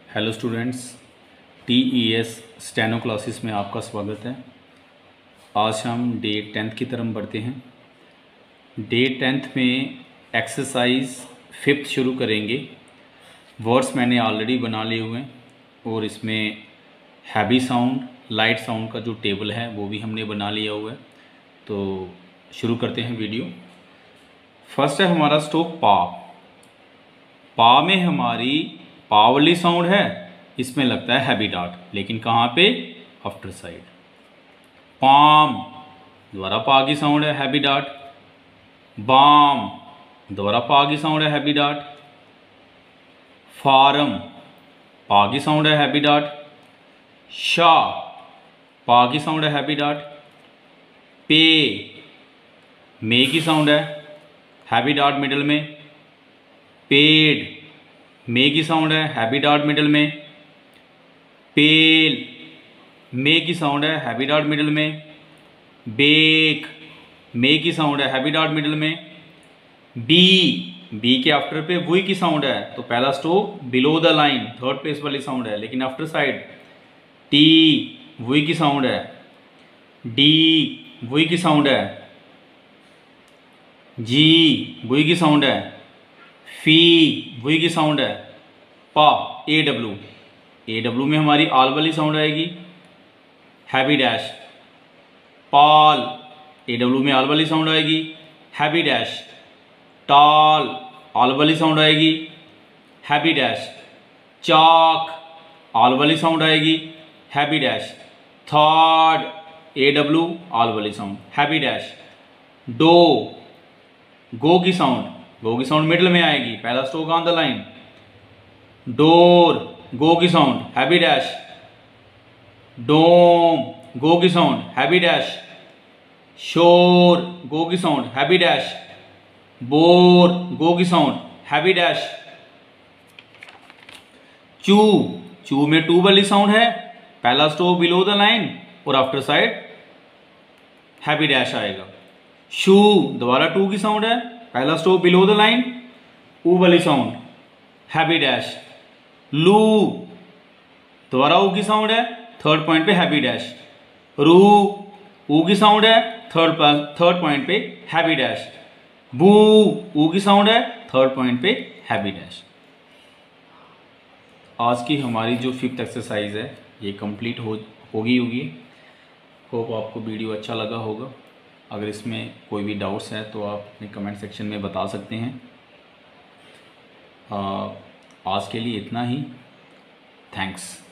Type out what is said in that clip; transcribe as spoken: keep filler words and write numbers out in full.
Hello students, T E S steno classes में आपका स्वागत है। आज हम डे टेंथ की तरफ बढ़ते हैं। डे टेंथ में एक्सरसाइज फिफ्थ शुरू करेंगे। वर्ड्स मैंने ऑलरेडी बना लिए हुए हैं और इसमें हैवी साउंड, लाइट साउंड का जो टेबल है वो भी हमने बना लिया हुआ है। तो शुरू करते हैं वीडियो। फर्स्ट है हमारा स्टॉप पा। पा में हमारी पा वाली साउंड है, इसमें लगता है हैवी डॉट, लेकिन कहाँ पे? After side. पाम, दोबारा पा की साउंड है, हैवी डॉट। बाम, दोबारा पा की साउंड है, हैवी डॉट। फार्म, पा की साउंड है, हैवी डॉट। शाह, पा की साउंड है, हैवी डॉट। पे, मे की साउंड है, हैवी डॉट मिडल में। पेड, मे की साउंड है, हैवी डॉट मिडल में। पेल, मे की साउंड है, हैवी डॉट मिडल में। बेक, मे की साउंड है, हैवी डॉट मिडल में। बी, बी के आफ्टर पे वही की साउंड है, तो पहला stop below the line, third place वाली साउंड है, लेकिन आफ्टर साइड। टी, वही की साउंड है। डी, वही की साउंड है। जी, वही की साउंड है। फी, वही की साउंड है। पा, ए डब्ल्यू, ए डब्ल्यू में हमारी आल वाली साउंड आएगी, heavy dash. Pall, A W में आल वाली साउंड आएगी, हैवी डैश। टाल, आल वाली साउंड आएगी, हैवी डैश। चाक, आल वाली साउंड आएगी, heavy dash. Third, A W, all वाली sound, heavy dash. Dough, go की साउंड, गो की साउंड मिडल में आएगी, पहला stroke on the line. Door, go की sound, heavy dash. Dome, go की sound, heavy dash. Shore, go की sound, heavy dash. Bore, go की साउंड, हैवी डैश। चू, चू में टू वाली साउंड है, पहला स्टॉप बिलो द लाइन और आफ्टर साइड हैवी डैश आएगा। शू, दोबारा टू की साउंड है, पहला स्टॉप बिलो द लाइन, ऊ वाली साउंड, हैवी डैश। लू, दोबारा ऊ की साउंड है, थर्ड पॉइंट पे हैवी डैश। रू, ऊ की साउंड है, थर्ड थर्ड पॉइंट पे हैवी डैश। बू, ऊ की साउंड है, थर्ड पॉइंट पे हैवी डैश। आज की हमारी जो फिफ्थ एक्सरसाइज है ये कंप्लीट हो होगी होगी होप आपको वीडियो अच्छा लगा होगा। अगर इसमें कोई भी डाउट्स है तो आप अपने कमेंट सेक्शन में बता सकते हैं। आ, आज के लिए इतना ही। थैंक्स।